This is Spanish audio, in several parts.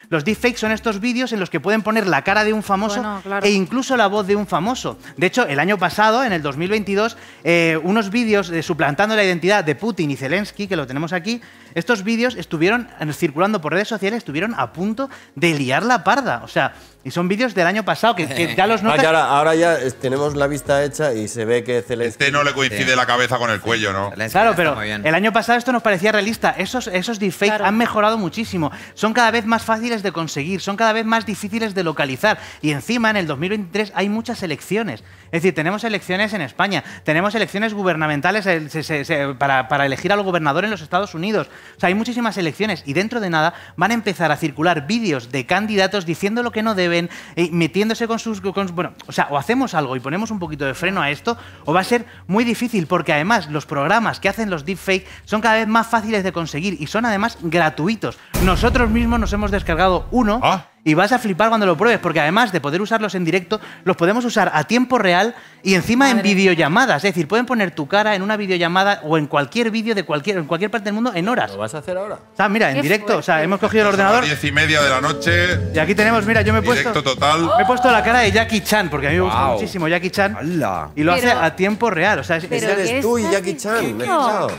Los deepfakes son estos vídeos en los que pueden poner la cara de un famoso e incluso la voz de un famoso. De hecho, el año pasado, en el 2022, unos vídeos suplantando la identidad de Putin y Zelensky, que lo tenemos aquí, estos vídeos estuvieron circulando por redes sociales, estuvieron a punto de liar la parda. O sea, y son vídeos del año pasado que ya los notas. Ahora ya tenemos la vista hecha y se ve que Zelensky… No le coincide la cabeza con el cuello, ¿no? Claro, pero el año pasado esto nos parecía realista. Esos deepfakes han mejorado muchísimo. Son cada vez más fáciles de conseguir, son cada vez más difíciles de localizar. Y encima, en el 2023 hay muchas elecciones. Es decir, tenemos elecciones en España, tenemos elecciones gubernamentales para elegir al gobernador en los Estados Unidos. O sea, hay muchísimas elecciones y dentro de nada van a empezar a circular vídeos de candidatos diciendo lo que no deben, metiéndose con sus… bueno, o sea, o hacemos algo y ponemos un poquito de freno a esto, o va a ser muy difícil, porque además los programas que hacen los deepfakes son cada vez más fáciles de conseguir y son además gratuitos. Nosotros mismos nos hemos descargado uno y vas a flipar cuando lo pruebes, porque además de poder usarlos en directo, los podemos usar a tiempo real y encima en videollamadas. Es decir, pueden poner tu cara en una videollamada o en cualquier vídeo de en cualquier parte del mundo en horas. ¿Lo vas a hacer ahora? O sea, mira, en directo. O sea, hemos cogido el ordenador. A las 10:30 de la noche. Y aquí tenemos, mira, yo me he puesto… Directo total. Me he puesto la cara de Jackie Chan, porque a mí me gusta muchísimo Jackie Chan. Y lo hace a tiempo real. O sea, ese eres tú y Jackie Chan. Tremendo,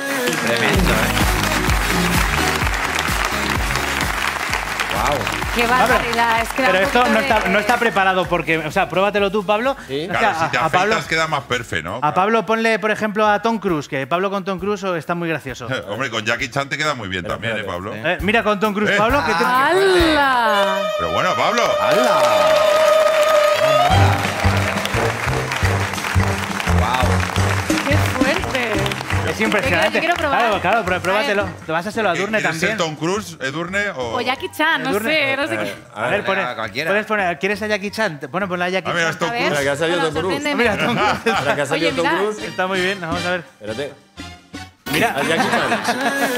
Wow. Qué barbaridad. Es que pero esto no está preparado porque… O sea, pruébatelo tú, Pablo. ¿Sí? Claro, si te afeitas queda más perfecto, ¿no? A Pablo ponle, por ejemplo, a Tom Cruise, que Pablo con Tom Cruise está muy gracioso. Hombre, con Jackie Chan te queda muy bien también, Pablo? Mira con Tom Cruise, Pablo. Que te… ¡Hala! Pero bueno, Pablo. ¡Hala! ¡Qué fuerte! Es impresionante. Yo quiero probar. Claro, pruébatelo. Te vas a hacerlo a Edurne también. ¿Quieres ser Tom Cruise, Edurne o Jackie Chan? No sé qué. A ver, puedes poner… ¿Quieres a Jackie Chan? Ponle a Jackie Chan. Mira, es Tom Cruise. Mira, que ha salido Tom Cruise. Mira, Tom Cruise. Mira, que ha salido Tom Cruise. Está muy bien, vamos a ver. Espérate. Mira, a Jackie Chan.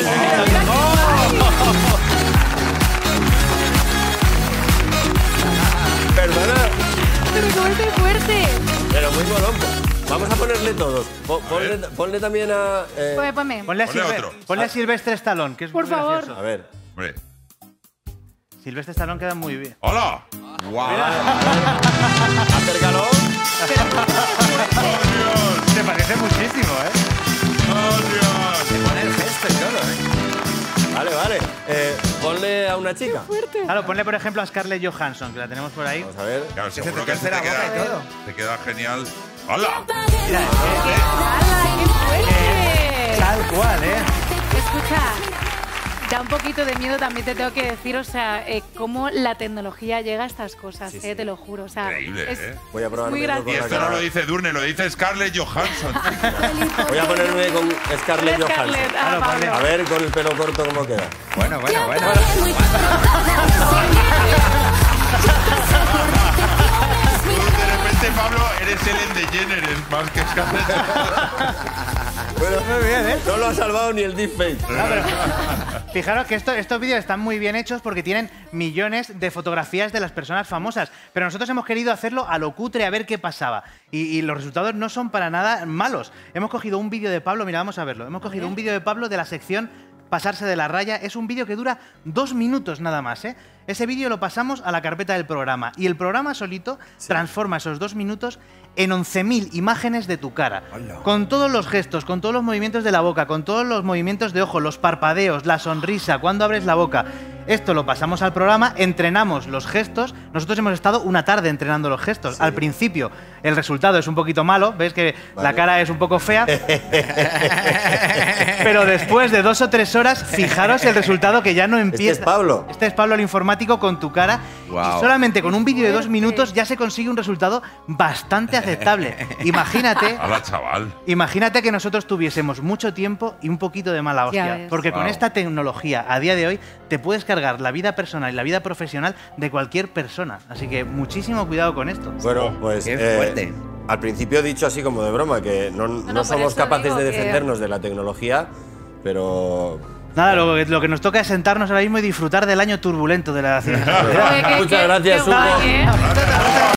Perdona. Pero qué fuerte. Pero muy molón. Vamos a ponerle todos. Ponle también a… Ponle a Silvestre Stallone, que es muy gracioso. A ver. Hombre. Silvestre Stallone queda muy bien. ¡Hola! ¡Guau! Acércalo. Te parece muchísimo, ¿eh? ¡Oh, Dios! Se pone el gesto y todo, ¿eh? Vale. Ponle a una chica. Claro, ponle por ejemplo a Scarlett Johansson, que la tenemos por ahí. Vamos a ver. Claro, seguro te que torce la boca y todo. te queda genial. ¡Hola! Mira, ¡Hala, qué fuerte! tal cual, ¿eh? Escucha, da un poquito de miedo también, te tengo que decir, o sea, cómo la tecnología llega a estas cosas, te lo juro. O sea, increíble, es Voy a probar. muy Y gracioso. esto no lo dice Edurne, lo dice Scarlett Johansson. Voy a ponerme con Scarlett Johansson. Pablo. A ver con el pelo corto cómo queda. Bueno. De repente, Pablo, eres Ellen DeGeneres más que Scarlett. Bueno, Muy bien, ¿eh? no lo ha salvado ni el deepfake. Fijaros que estos vídeos están muy bien hechos porque tienen millones de fotografías de las personas famosas. Pero nosotros hemos querido hacerlo a lo cutre, a ver qué pasaba. Y los resultados no son para nada malos. Hemos cogido un vídeo de Pablo, mira, vamos a verlo. Hemos cogido un vídeo de Pablo de la sección Pasarse de la raya. Es un vídeo que dura 2 minutos nada más, ¿eh? Ese vídeo lo pasamos a la carpeta del programa y el programa solito transforma esos 2 minutos en 11.000 imágenes de tu cara. ¡Hola! Con todos los gestos, con todos los movimientos de la boca, con todos los movimientos de ojo, los parpadeos, la sonrisa, cuando abres la boca. Esto lo pasamos al programa, entrenamos los gestos. Nosotros hemos estado una tarde entrenando los gestos. Sí. Al principio el resultado es un poquito malo, ves que la cara es un poco fea. Pero después de 2 o 3 horas, fijaros el resultado que ya no empieza. Este es Pablo. Este es Pablo el informático con tu cara. Wow. Y solamente con un vídeo de 2 minutos ya se consigue un resultado bastante aceptable. Imagínate. Hola, chaval. Imagínate que nosotros tuviésemos mucho tiempo y un poquito de mala hostia. Porque con esta tecnología, a día de hoy, te puedes cargar la vida personal y la vida profesional de cualquier persona. Así que muchísimo cuidado con esto. Bueno, pues qué fuerte. Al principio he dicho así como de broma que no somos capaces de defendernos de la tecnología, pero… Nada, lo que nos toca es sentarnos ahora mismo y disfrutar del año turbulento de la ciudadanía. Muchas gracias, Hugo.